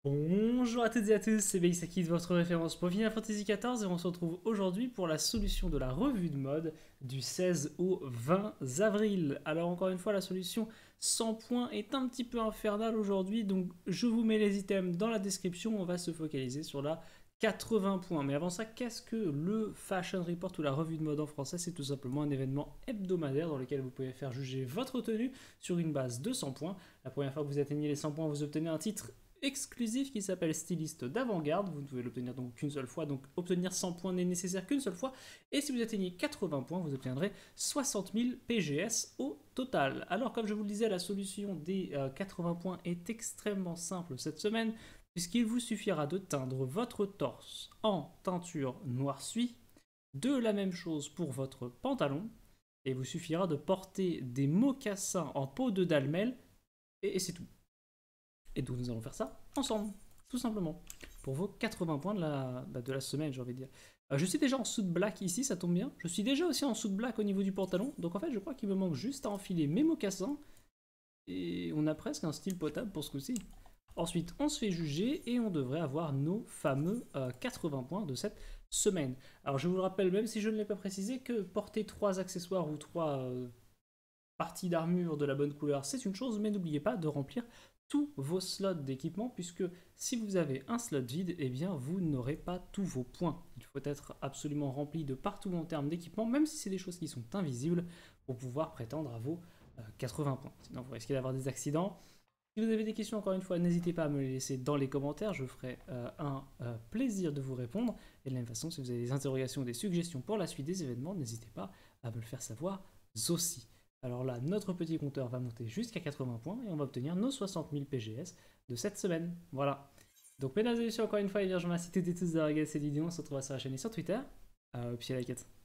Bonjour à toutes et à tous, c'est Belisakid, votre référence pour Final Fantasy XIV et on se retrouve aujourd'hui pour la solution de la revue de mode du 16 au 20 avril. Alors encore une fois, la solution 100 points est un petit peu infernale aujourd'hui, donc je vous mets les items dans la description, on va se focaliser sur la 80 points. Mais avant ça, qu'est-ce que le Fashion Report ou la revue de mode en français? C'est tout simplement un événement hebdomadaire dans lequel vous pouvez faire juger votre tenue sur une base de 100 points. La première fois que vous atteignez les 100 points, vous obtenez un titre exclusif qui s'appelle styliste d'avant-garde. Vous ne pouvez l'obtenir donc qu'une seule fois, donc obtenir 100 points n'est nécessaire qu'une seule fois. Et si vous atteignez 80 points, vous obtiendrez 60 000 PGS au total. Alors comme je vous le disais, la solution des 80 points est extrêmement simple cette semaine, puisqu'il vous suffira de teindre votre torse en teinture noir suie, de la même chose pour votre pantalon, et il vous suffira de porter des mocassins en peau de dalmel, et c'est tout. Et donc nous allons faire ça ensemble, tout simplement, pour vos 80 points de la semaine, j'ai envie de dire. Je suis déjà en suit black ici, ça tombe bien. Je suis déjà aussi en suit black au niveau du pantalon, donc en fait je crois qu'il me manque juste à enfiler mes mocassins, et on a presque un style potable pour ce coup-ci. Ensuite, on se fait juger et on devrait avoir nos fameux 80 points de cette semaine. Alors je vous le rappelle, même si je ne l'ai pas précisé, que porter 3 accessoires ou 3 parties d'armure de la bonne couleur, c'est une chose, mais n'oubliez pas de remplir tous vos slots d'équipement, puisque si vous avez un slot vide, eh bien vous n'aurez pas tous vos points. Il faut être absolument rempli de partout en termes d'équipement, même si c'est des choses qui sont invisibles, pour pouvoir prétendre à vos 80 points. Sinon vous risquez d'avoir des accidents. Si vous avez des questions, encore une fois, n'hésitez pas à me les laisser dans les commentaires, je ferai un plaisir de vous répondre. Et de la même façon, si vous avez des interrogations ou des suggestions pour la suite des événements, n'hésitez pas à me le faire savoir aussi. Alors là, notre petit compteur va monter jusqu'à 80 points et on va obtenir nos 60 000 PGS de cette semaine. Voilà. Donc mesdames et messieurs, encore une fois, je vous remercie toutes et tous d'avoir regardé cette vidéo. On se retrouvera sur la chaîne et sur Twitter. Puis à la quête.